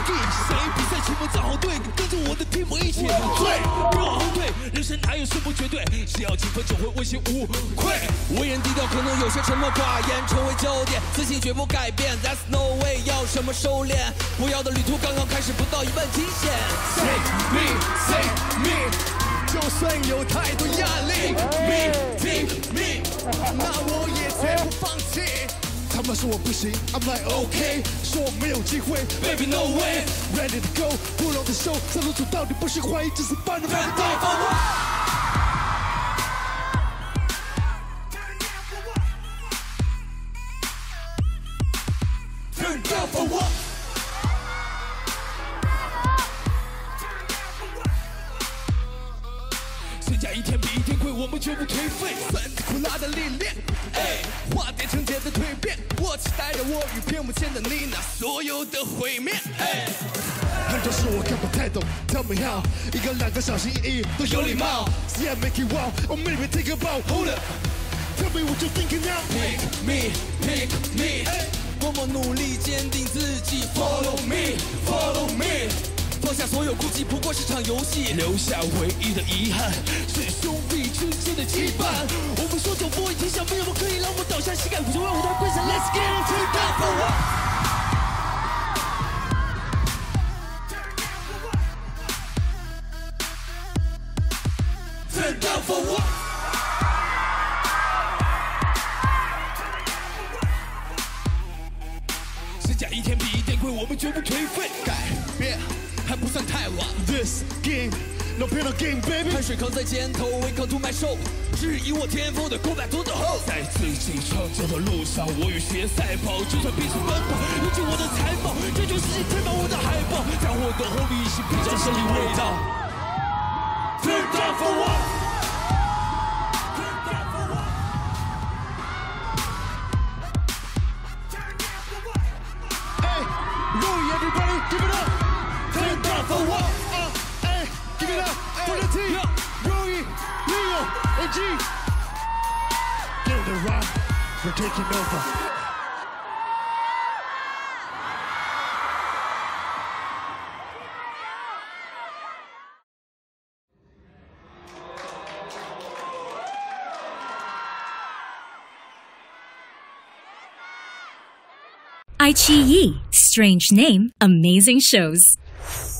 谁比赛前锋站好队，跟着我的 team 一起努力，别往后退，人生哪有胜负绝对？只要几分就会问心无愧。为人低调，可能有些沉默寡言，成为焦点，自信绝不改变。That's no way， 要什么收敛？不要的旅途刚刚开始，不到一半惊险。Say me， 就算有太多压力 ，me， 那我也绝不放弃。他们说我不行 ，I'm like OK， 说我没有机会 ，Baby no way，Ready to go， 不容的show， 上路走到底不是怀疑，只是把你们带风。Turn down for what？ 身价一天比一天贵，我们绝不颓废。酸苦辣的历练，化蝶成茧的蜕变。我期待着我与屏幕前的你那所有的毁灭。很多事我看不太懂 ，Tell me how， 一个两个小心翼翼都有礼貌。See I make it wow， or maybe take a bow。Hold up，Tell me what you thinking now。Pick me， 多么努力坚定自己 ，Follow me。放下所有顾忌，不过是场游戏，留下唯一的遗憾是兄弟之间的羁绊。我们说走不会停下，没有人可以让我倒下，膝盖骨折让我抬跪下。Let's get into that for what？ Turn down for what？ 身价一天比一天贵，我们绝不颓废，改变。还不算太晚 ，This game no pain no gain baby。汗水扛在肩头 ，Wake up to my show， 质疑我天赋的 Go back to the hole。在自己创造的路上，我与时间赛跑，就算彼此奔跑，有请我的财宝，这就是世界填满我的海报，在我的后面一起品尝胜利味道。Turn down for what？ Hey, Roy, everybody, give it up。Turn down for what? Hey, give it up for the team. Rui, Leo, and G. Get it right. We're taking over. iQIYI, strange name, amazing shows.